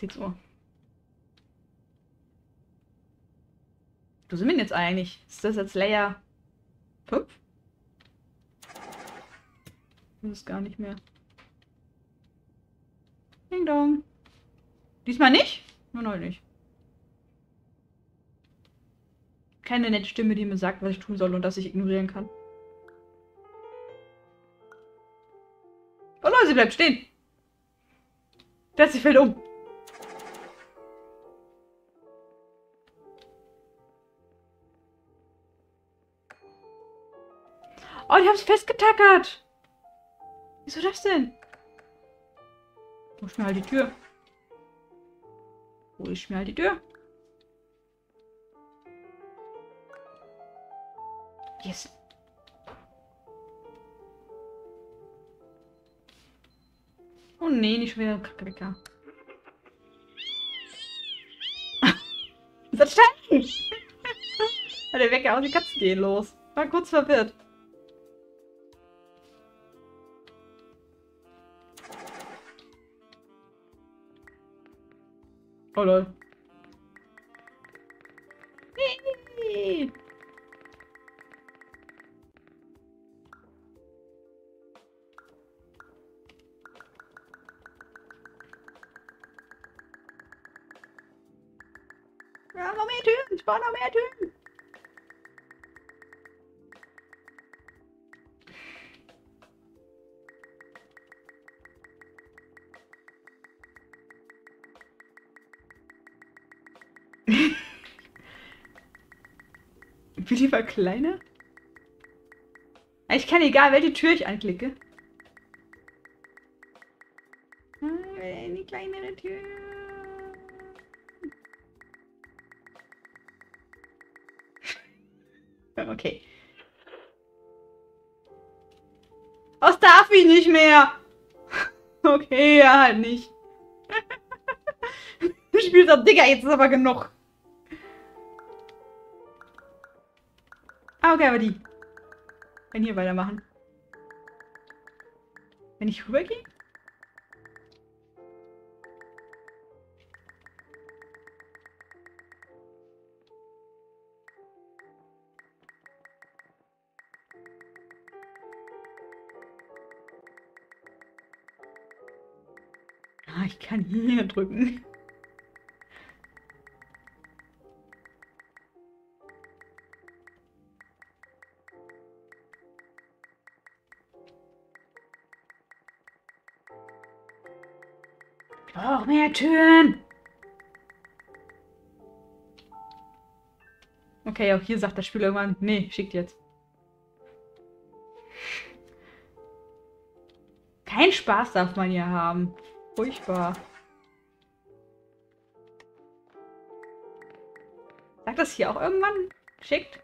6 Uhr. Wo sind wir denn jetzt eigentlich? Ist das jetzt Layer 5? Das ist gar nicht mehr. Ding dong. Diesmal nicht? Nur noch nicht. Keine nette Stimme, die mir sagt, was ich tun soll und dass ich ignorieren kann. Oh Leute, sie bleibt stehen. Sie fällt um. Oh, die haben es festgetackert. Wieso das denn? Wo ist mir halt die Tür? Wo ist mir halt die Tür? Yes. Oh nee, nicht schon wieder ein Kackewecker. Was ist das denn? Der Wecker aus, die Katzen gehen los. War kurz verwirrt. Oh lol. Nee. Ja, noch mehr Türen. Ich brauche noch mehr Türen. Wie die war kleiner? Ich kann egal, welche Tür ich anklicke. Eine kleinere Tür. Okay. Was darf ich nicht mehr? Okay, ja, halt nicht. Du spielst doch, Digga, jetzt ist aber genug. Ah, okay, aber die. Wenn hier weitermachen. Wenn ich rübergehe? Ah, ich kann hier drücken. Noch mehr Türen. Okay, auch hier sagt das Spiel irgendwann, nee, schickt jetzt. Kein Spaß darf man hier haben. Furchtbar. Sagt das hier auch irgendwann? Schickt?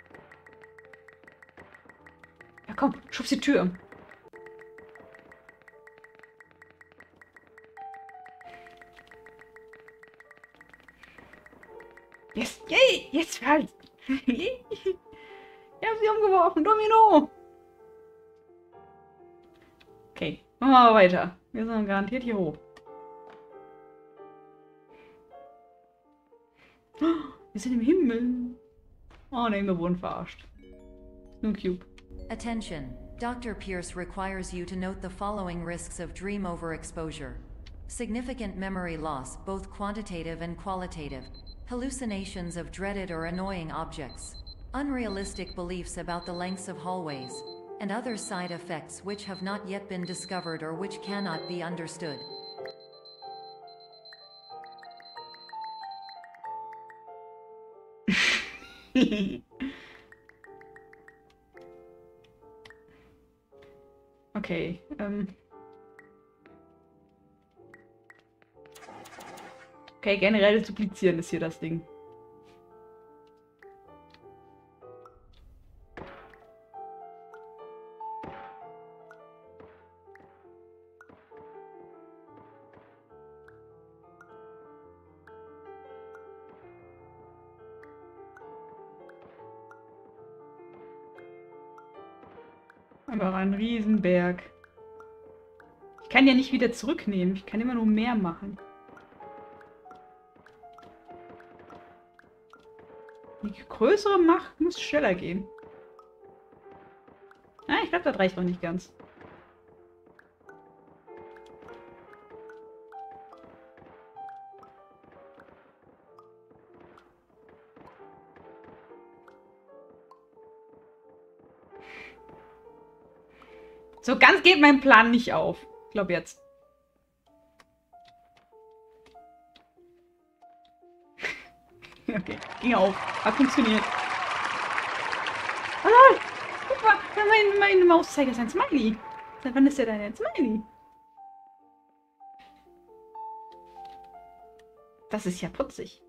Ja komm, schubst die Tür um. Yes, yay, jetzt halt. Ich hab sie umgeworfen, Domino. Okay, machen wir mal weiter. Wir sind garantiert hier hoch. Wir sind im Himmel. Oh ne, wir wurden verarscht. Nur Cube. Attention. Dr. Pierce requires you to note the following risks of dream overexposure. Significant memory loss, both quantitative and qualitative. Hallucinations of dreaded or annoying objects. Unrealistic beliefs about the lengths of hallways. And other side effects which have not yet been discovered or which cannot be understood. Okay, okay, generell duplizieren ist hier das Ding. Aber ein Riesenberg. Ich kann ja nicht wieder zurücknehmen. Ich kann immer nur mehr machen. Die größere Macht muss schneller gehen. Ah, ich glaube, das reicht noch nicht ganz. So ganz geht mein Plan nicht auf. Ich glaube jetzt. Okay, ging auf. Hat funktioniert. Oh lol! Guck mal, mein Mauszeiger ist ein Smiley. Seit wann ist der denn ein Smiley? Das ist ja putzig.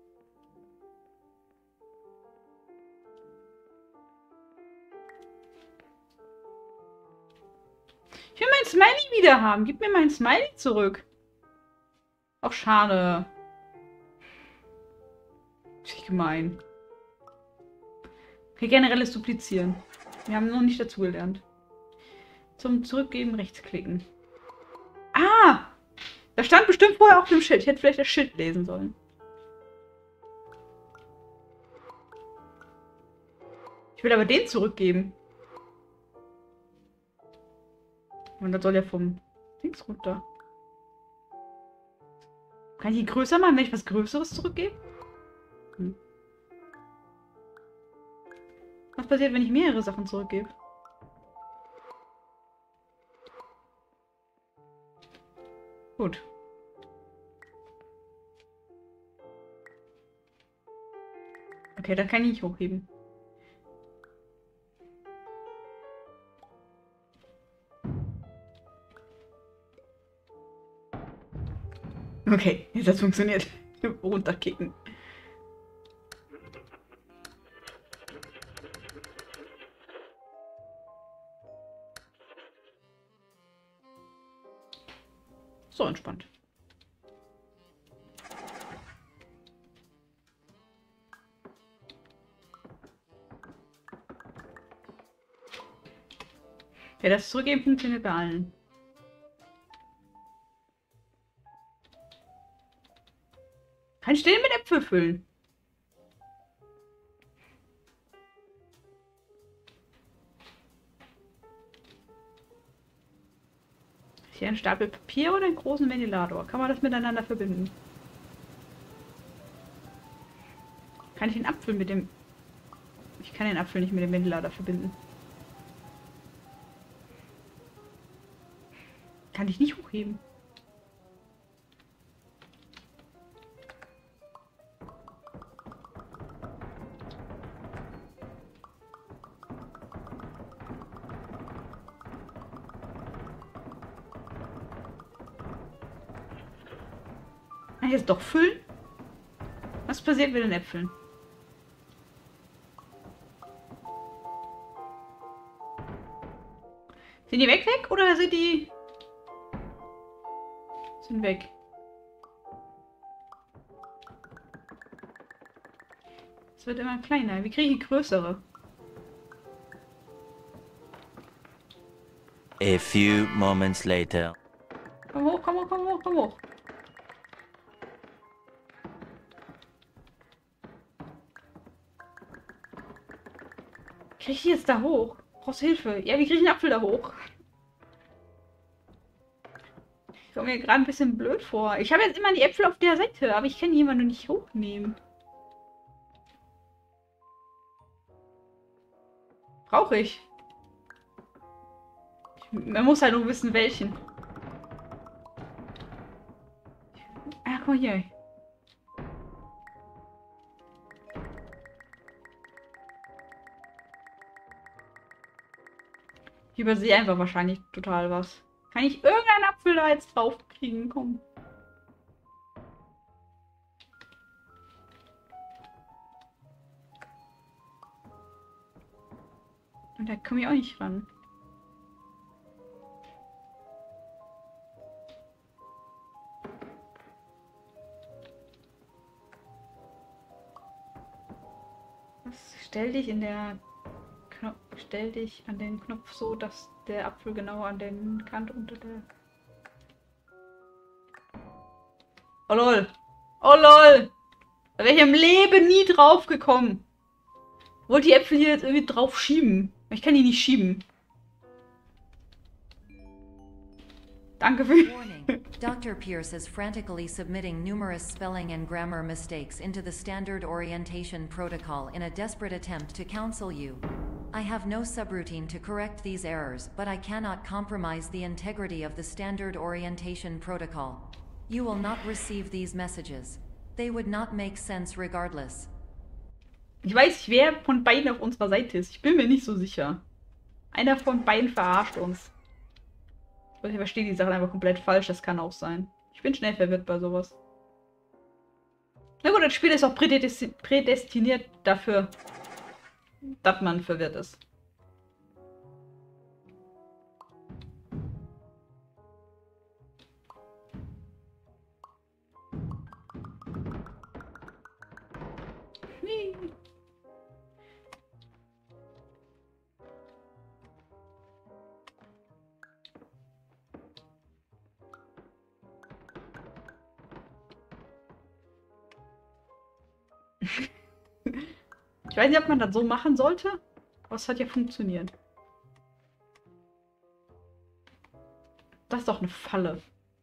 Ich will mein Smiley wieder haben. Gib mir mein Smiley zurück. Auch schade. Ist gemein. Okay, generelles Duplizieren. Wir haben noch nicht dazugelernt. Zum Zurückgeben rechts klicken. Ah! Da stand bestimmt vorher auf dem Schild. Ich hätte vielleicht das Schild lesen sollen. Ich will aber den zurückgeben. Und das soll ja vom Dings runter. Kann ich ihn größer machen, wenn ich was Größeres zurückgebe? Hm. Was passiert, wenn ich mehrere Sachen zurückgebe? Gut. Okay, dann kann ich nicht hochheben. Okay, jetzt hat es funktioniert. Runterkicken. So entspannt. Ja, das Zurückgeben funktioniert bei allen. Kann ich den mit Äpfel füllen? Ist hier ein Stapel Papier oder einen großen Ventilator? Kann man das miteinander verbinden? Kann ich den Apfel mit dem... Ich kann den Apfel nicht mit dem Ventilator verbinden. Kann ich nicht hochheben. Kann ich jetzt doch füllen? Was passiert mit den Äpfeln? Sind die weg oder sind die... Sind weg. Es wird immer kleiner. Wie kriege ich größere? A few moments later. Komm hoch, komm hoch, komm hoch, komm hoch. Krieg ich die jetzt da hoch? Brauchst Hilfe? Ja, wie kriege ich einen Apfel da hoch? Ich komme mir gerade ein bisschen blöd vor. Ich habe jetzt immer die Äpfel auf der Seite, aber ich kann die immer nur nicht hochnehmen. Brauche ich. Man muss halt nur wissen, welchen. Ah, guck mal hier. Ich übersehe einfach wahrscheinlich total was. Kann ich irgendeinen Apfel da jetzt drauf kriegen? Komm. Und da komme ich auch nicht ran. Stell dich in der Stell dich an den Knopf so, dass der Apfel genau an den Kant unter der... Oh lol! Oh lol! Da wäre ich im Leben nie drauf gekommen. Wollte die Äpfel hier jetzt irgendwie drauf schieben. Ich kann die nicht schieben. Danke für... Warning. Dr. Pierce is frantically submitting numerous spelling and grammar mistakes into the Standard Orientation Protocol in a desperate attempt to counsel you. I have no subroutine to correct these errors, but I cannot compromise the integrity of the Standard Orientation Protocol. You will not receive these messages. They would not make sense regardless. Ich weiß nicht, wer von beiden auf unserer Seite ist. Ich bin mir nicht so sicher. Einer von beiden verarscht uns. Ich verstehe die Sachen einfach komplett falsch. Das kann auch sein. Ich bin schnell verwirrt bei sowas. Na gut, das Spiel ist auch prädestiniert dafür, dass man verwirrt ist. Ich weiß nicht, ob man das so machen sollte, aber es hat ja funktioniert. Das ist doch eine Falle.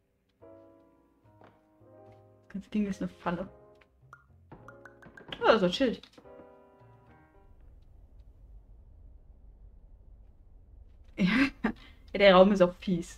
Das ganze Ding ist eine Falle. Oh, da ist ein Schild. Ja, der Raum ist auch fies.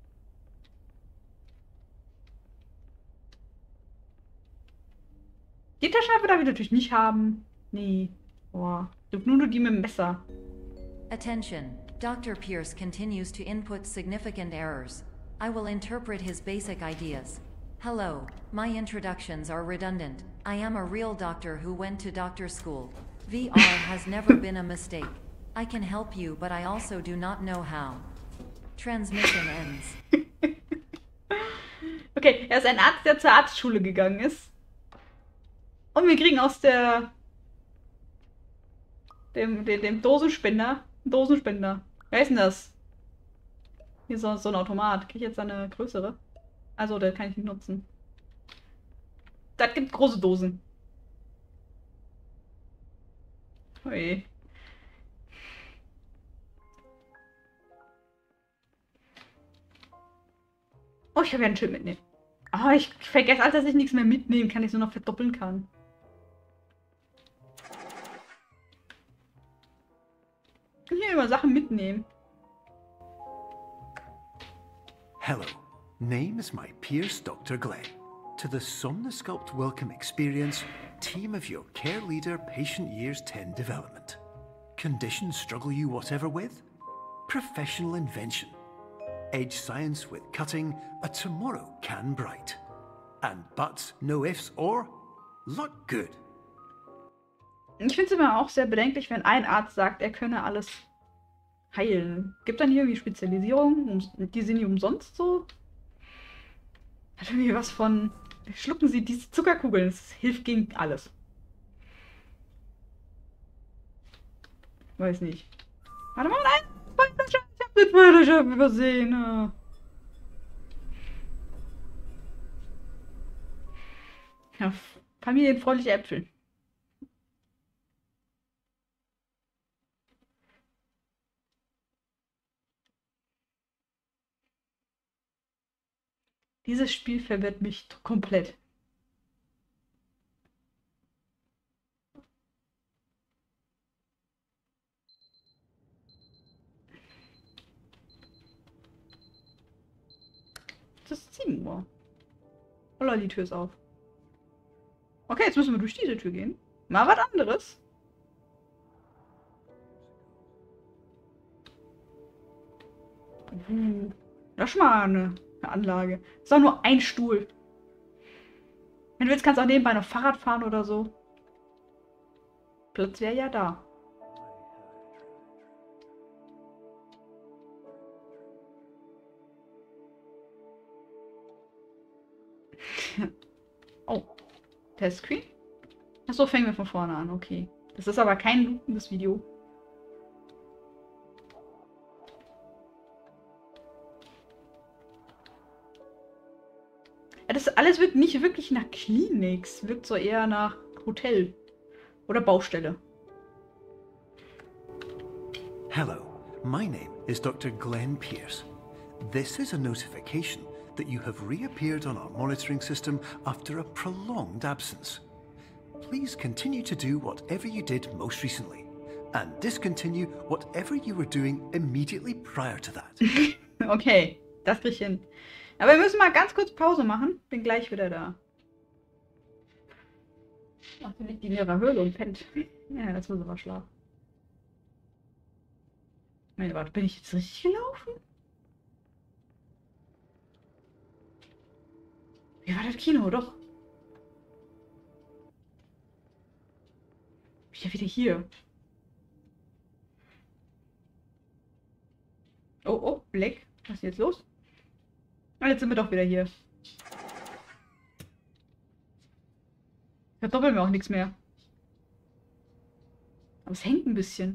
Die Taschenlampe darf ich natürlich nicht haben. Nee. Boah. Nur die mit dem Messer. Attention. Dr. Pierce continues to input significant errors. I will interpret his basic ideas. Hello, my introductions are redundant. I am a real doctor who went to doctor school. VR has never been a mistake. I can help you, but I also do not know how. Transmission ends. Okay, er ist ein Arzt, der zur Arztschule gegangen ist. Und wir kriegen aus dem Dosenspender. Wer ist denn das? Hier ist so ein Automat. Kriege ich jetzt eine größere? Also, der kann ich nicht nutzen. Das gibt große Dosen. Ui. Oh, ich habe ja ein Schild mitnehmen. Oh, ich vergesse alles, dass ich nichts mehr mitnehmen kann, ich nur noch verdoppeln kann. Ich kann hier immer Sachen mitnehmen. Hello, name is my Pierce Dr. Glenn. To the Somnosculpt Welcome Experience, team of your care leader, patient years 10 development. Conditions struggle you whatever with? Professional invention. Edge science with cutting, a tomorrow can bright. And buts, no ifs or luck good. Ich finde es immer auch sehr bedenklich, wenn ein Arzt sagt, er könne alles heilen. Gibt dann hier irgendwie Spezialisierungen? Die sind nicht umsonst so? Hat irgendwie was von... Schlucken Sie diese Zuckerkugeln, das hilft gegen alles. Weiß nicht. Warte mal, nein! Ich hab den Spoiler übersehen. Ja, familienfreundliche Äpfel. Dieses Spiel verwirrt mich komplett. Es ist 7 Uhr. Oh, die Tür ist auf. Okay, jetzt müssen wir durch diese Tür gehen. Mal was anderes. Das ist schon mal eine Anlage. Das ist auch nur ein Stuhl. Wenn du willst, kannst du auch nebenbei noch Fahrrad fahren oder so. Platz wäre ja da. Oh. Testscreen? Achso, fangen wir von vorne an. Okay. Das ist aber kein loopendes Video. Ja, das alles wirkt nicht wirklich nach Klinik. Wirkt so eher nach Hotel. Oder Baustelle. Hello, my name is Dr. Glenn Pierce. This is a notification that you have reappeared on our monitoring system after a prolonged absence. Please continue to do whatever you did most recently, and discontinue whatever you were doing immediately prior to that. Okay, das krieg ich hin. Aber wir müssen mal ganz kurz Pause machen. Bin gleich wieder da. Ach, die liegt in ihrer Höhle und pennt. Ja, jetzt muss aber schlafen. Meine, warte, bin ich jetzt richtig gelaufen? Wie war das Kino? Doch. Bin ich ja wieder hier. Oh, oh, Black. Was ist jetzt los? Ah, jetzt sind wir doch wieder hier. Verdoppeln wir auch nichts mehr. Aber es hängt ein bisschen.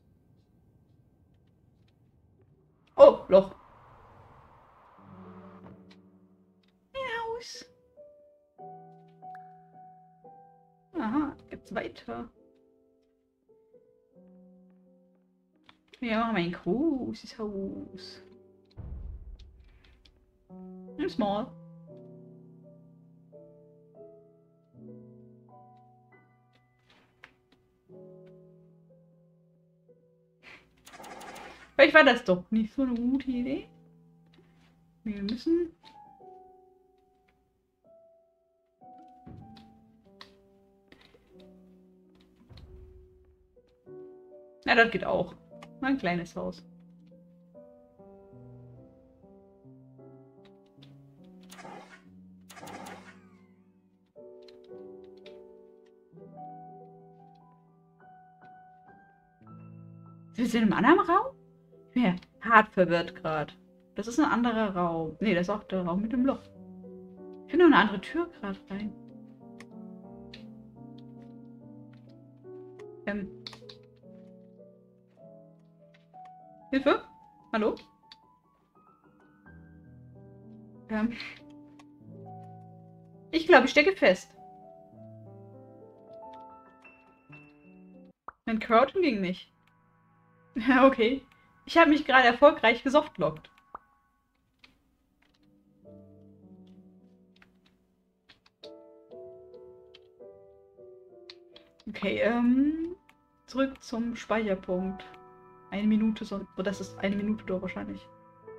Oh, Loch. Ein Haus. Aha, geht's weiter. Wir machen ein großes Haus. Ein Small. Vielleicht war das doch nicht so eine gute Idee. Wir müssen... Na, das geht auch. Ein kleines Haus. Wir sind im anderen Raum? Ich bin ja hart verwirrt gerade. Das ist ein anderer Raum. Ne, das ist auch der Raum mit dem Loch. Ich finde noch eine andere Tür gerade rein. Hilfe? Hallo? Ich glaube, ich stecke fest. Mein Crouchen ging nicht. Ja, okay. Ich habe mich gerade erfolgreich gesoftlockt. Okay, zurück zum Speicherpunkt. 1 Minute, so, oh, das ist 1 Minute doch wahrscheinlich.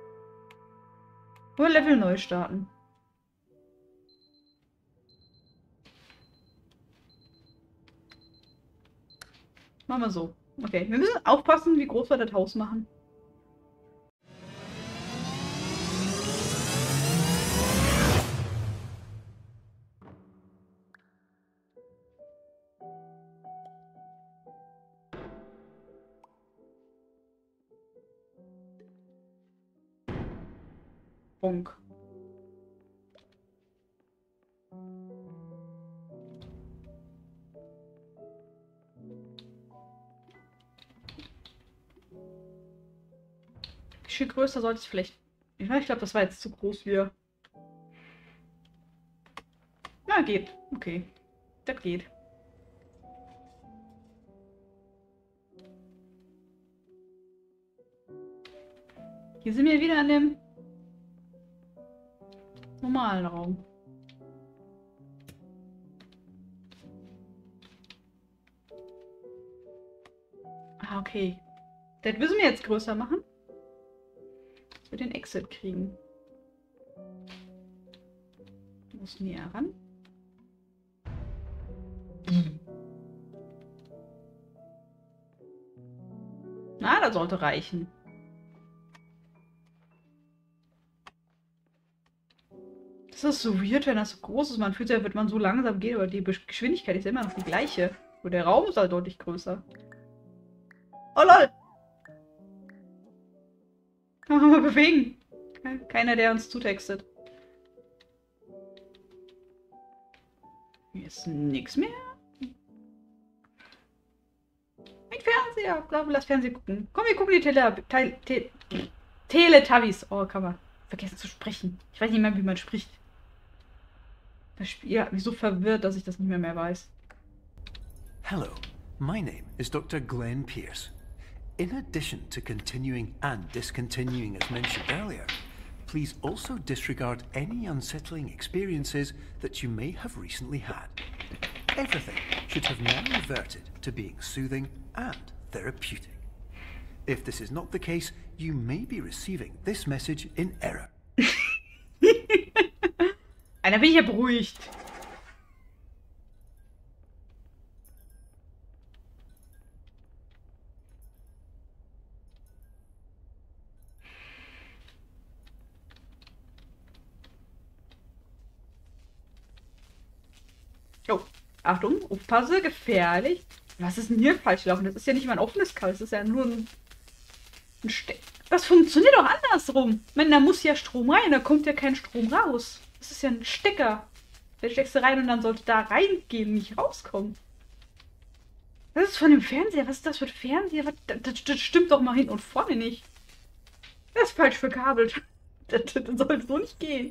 Nur Level neu starten. Machen wir so. Okay, wir müssen aufpassen, wie groß wir das Haus machen. Bonk. Wie viel größer sollte es vielleicht... Ja, ich glaube, das war jetzt zu groß wieder. Na, geht. Okay. Das geht. Hier sind wir wieder an dem normalen Raum. Ah, okay. Das müssen wir jetzt größer machen. Dass wir den Exit kriegen. Muss näher ran. Na, das sollte reichen. Das ist so weird, wenn das so groß ist. Man fühlt sich, als würde man so langsam gehen, aber die Geschwindigkeit ist immer noch die gleiche. Nur der Raum ist halt deutlich größer. Oh lol! Kann man mal bewegen. Keiner, der uns zutextet. Hier ist nichts mehr. Ein Fernseher. Lass Fernsehen gucken. Komm, wir gucken die Teletubbies. Oh, kann man vergessen zu sprechen. Ich weiß nicht mehr, wie man spricht. Das Spiel hat mich so verwirrt, dass ich das nicht mehr weiß. Hello, my name is Dr. Glenn Pierce. In addition to continuing and discontinuing as mentioned earlier, please also disregard any unsettling experiences that you may have recently had. Everything should have now reverted to being soothing and therapeutic. If this is not the case, you may be receiving this message in error. Einer bin ich ja beruhigt. Oh, Achtung, aufpasse, gefährlich. Was ist denn hier falsch gelaufen? Das ist ja nicht mal ein offenes Kabel, das ist ja nur ein Steck. Das funktioniert doch andersrum. Ich meine, da muss ja Strom rein, da kommt ja kein Strom raus. Das ist ja ein Stecker. Da steckst du rein und dann sollte da reingehen, nicht rauskommen. Das ist von dem Fernseher. Was ist das für ein Fernseher? Das stimmt doch mal hin und vorne nicht. Das ist falsch verkabelt. Das sollte so nicht gehen.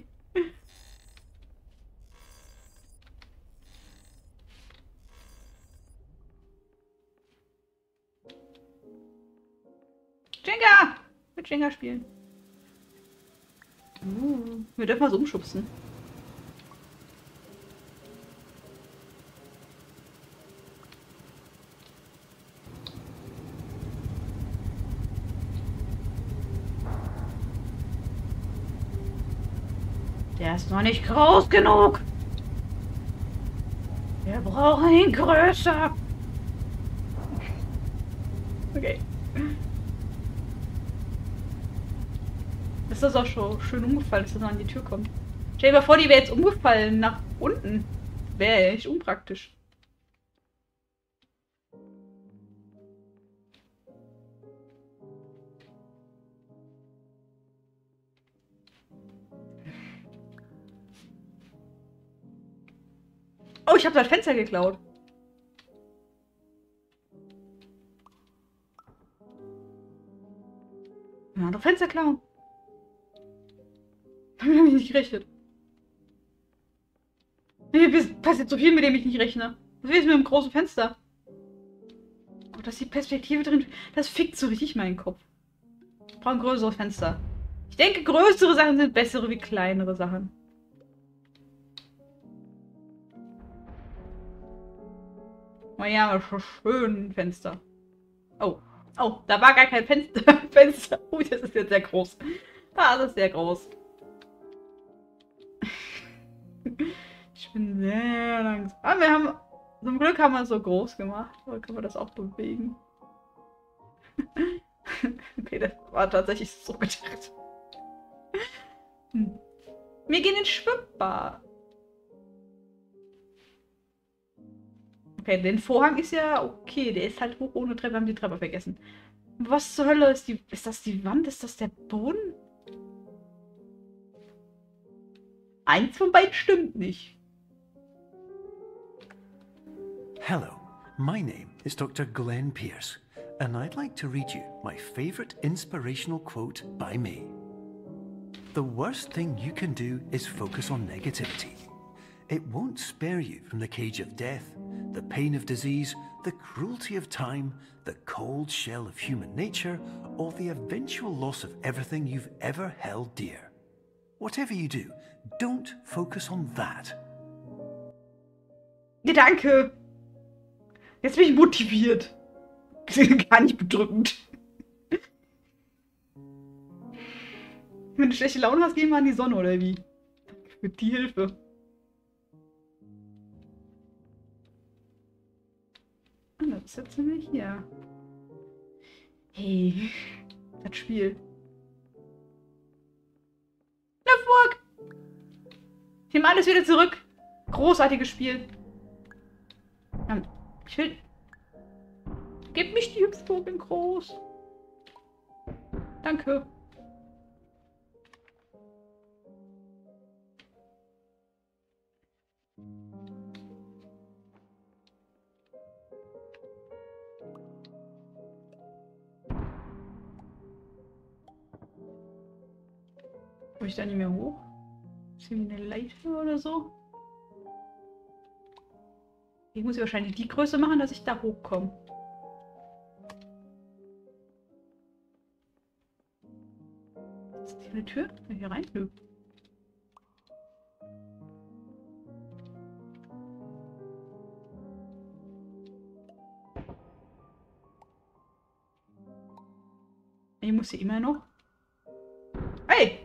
Jenga! Mit Jenga spielen. Wir dürfen mal so umschubsen. Der ist noch nicht groß genug. Wir brauchen ihn größer. Okay. Ist das auch schon schön umgefallen, dass das noch an die Tür kommt. Stell dir mal vor, die wäre jetzt umgefallen nach unten. Wäre echt unpraktisch. Oh, ich habe das Fenster geklaut. Ja, doch Fenster klauen. Damit habe ich nicht gerechnet. Mir passiert so viel, mit dem ich nicht rechne. Was ist mit dem großen Fenster? Oh, dass die Perspektive drin... Das fickt so richtig meinen Kopf. Ich brauche ein größeres Fenster. Ich denke, größere Sachen sind bessere wie kleinere Sachen. Oh ja, aber schön Fenster. Oh. Oh, da war gar kein Fenster. Oh, das ist jetzt sehr groß. Ah, das ist sehr groß. Ich bin sehr langsam. Aber wir haben... Zum Glück haben wir es so groß gemacht. Aber können wir das auch bewegen? Okay, das war tatsächlich so gedacht. Wir gehen ins Schwimmbad. Okay, den Vorhang ist ja okay. Der ist halt hoch ohne Treppe. Wir haben die Treppe vergessen. Was zur Hölle ist die... Ist das die Wand? Ist das der Boden? Eins von beiden stimmt nicht. Hello, my name is Dr. Glenn Pierce, and I'd like to read you my favorite inspirational quote by me. The worst thing you can do is focus on negativity. It won't spare you from the cage of death, the pain of disease, the cruelty of time, the cold shell of human nature, or the eventual loss of everything you've ever held dear. Whatever you do, don't focus on that. Danke. Jetzt bin ich motiviert. Gar nicht bedrückend. Wenn du schlechte Laune hast, gehen wir an die Sonne, oder wie? Für die Hilfe. Und das setzen wir hier. Hey, das Spiel. Lüftburg! Ich nehme alles wieder zurück. Großartiges Spiel. Ich will... Gib mich die Hüpfburg in groß. Danke. Komme ich da nicht mehr hoch? Ist hier eine Leiter oder so? Ich muss wahrscheinlich die Größe machen, dass ich da hochkomme. Eine Tür? Kann ich hier rein? Nö. Ich muss hier immer noch. Hey!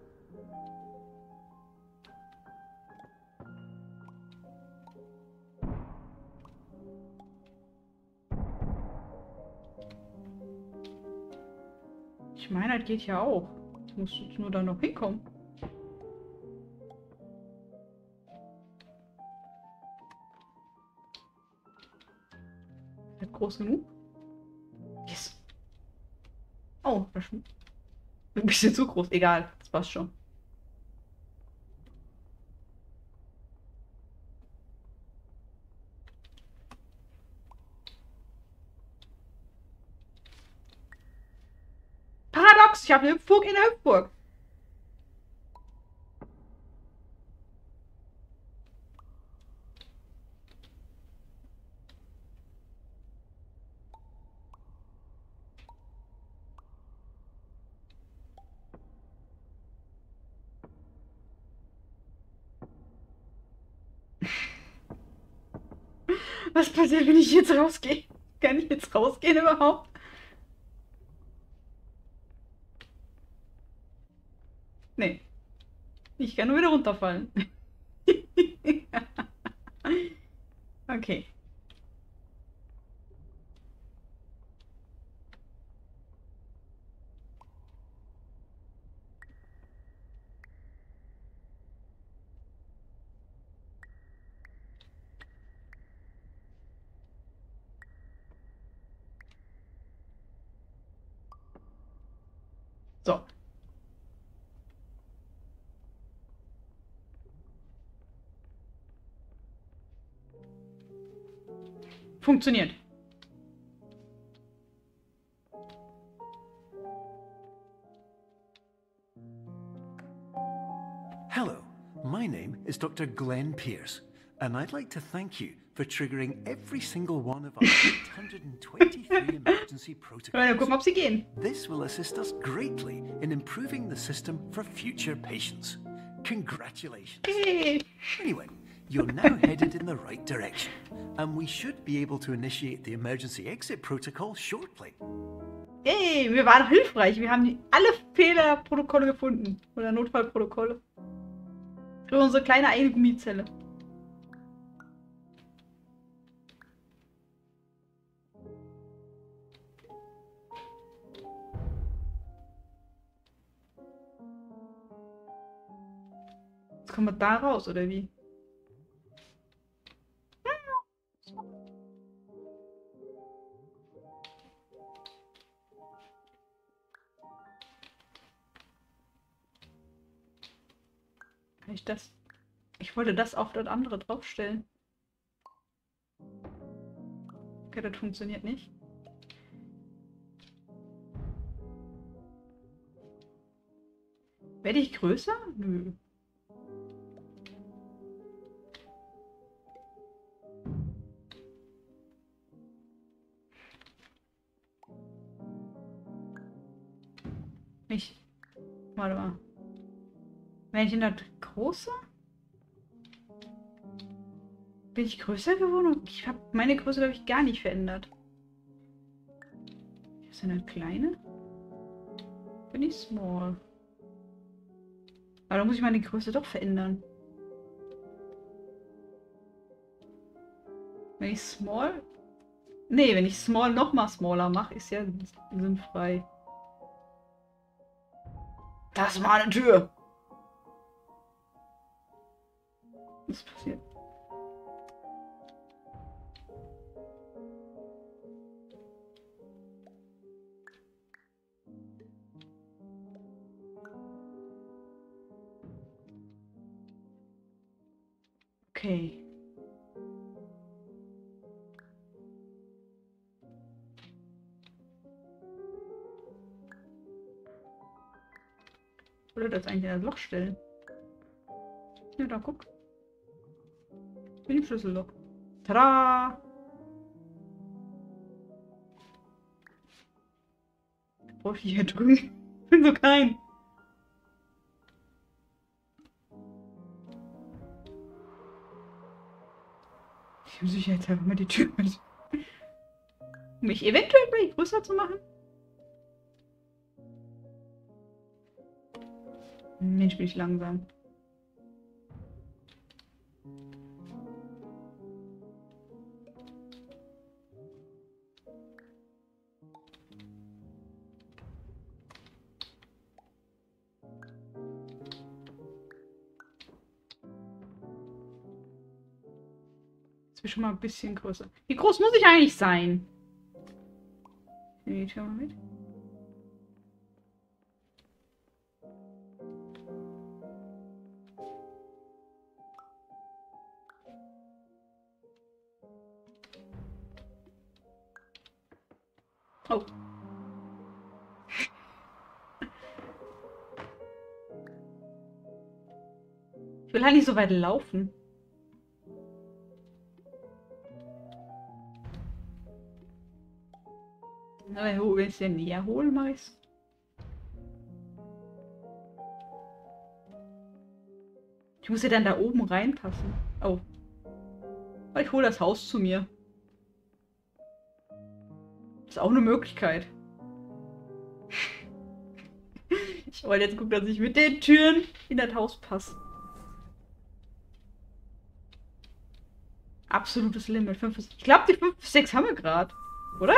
Ich meine, das geht ja auch. Ich muss jetzt nur da noch hinkommen. Ist das groß genug? Yes. Oh, das ist ein bisschen zu groß. Egal, das passt schon. Paradox, ich habe eine Hüpfburg in der Hüpfburg. Was passiert, wenn ich jetzt rausgehe? Kann ich jetzt rausgehen überhaupt? Nee. Ich kann nur wieder runterfallen. Okay. So. Funktioniert. Hello, my name is Dr. Glenn Pierce, and I'd like to thank you for triggering every single one of our 823 emergency Gucken, protocols. ob sie gehen. This will assist us greatly in improving the system for future patients. Congratulations. Hey. Anyway, you're now headed in the right direction, and we should be able to initiate the emergency exit protocol shortly. Hey, wir waren hilfreich. Wir haben alle Fehlerprotokolle gefunden. Oder Notfallprotokolle. Für unsere kleine eigene Gummizelle. Jetzt kommen wir da raus, oder wie? Kann ich das? Ich wollte das auf das andere draufstellen. Okay, das funktioniert nicht. Werde ich größer? Nö. Ich. Warte mal. Wenn ich in das große? Bin ich größer geworden? Ich habe meine Größe, glaube ich, gar nicht verändert. Ist denn das kleine? Bin ich small? Aber da muss ich meine Größe doch verändern. Wenn ich small. Nee, wenn ich small nochmal smaller mache, ist ja sinnfrei. Das war eine Tür! Was ist passiert? Okay. Oder das eigentlich in das Loch stellen? Ja, da guck. Bin im Schlüsselloch. Tada! Brauche ich hier drüben? Ich bin so klein. Ich nehme sicherheitshalber mal die Tür mit. Um mich eventuell gleich größer zu machen. Mensch, bin ich langsam. Jetzt bin ich schon mal ein bisschen größer. Wie groß muss ich eigentlich sein? Ich nehme die Tür mal mit. Oh. Ich will halt nicht so weit laufen. Aber wenn ich den näher hole, mache ich's. Ich muss ja dann da oben reinpassen. Oh. Ich hole das Haus zu mir. Ist auch eine Möglichkeit. Ich wollte jetzt gucken, dass ich mit den Türen in das Haus passe. Absolutes Limit. 5 bis, ich glaube, die 5 bis 6 haben wir gerade. Oder?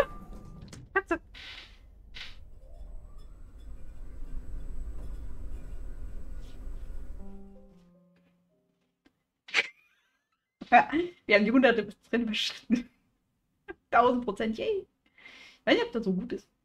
Wir haben die Hunderte bis drin überschritten. 1000%, yay. Ich weiß nicht, ob das so gut ist.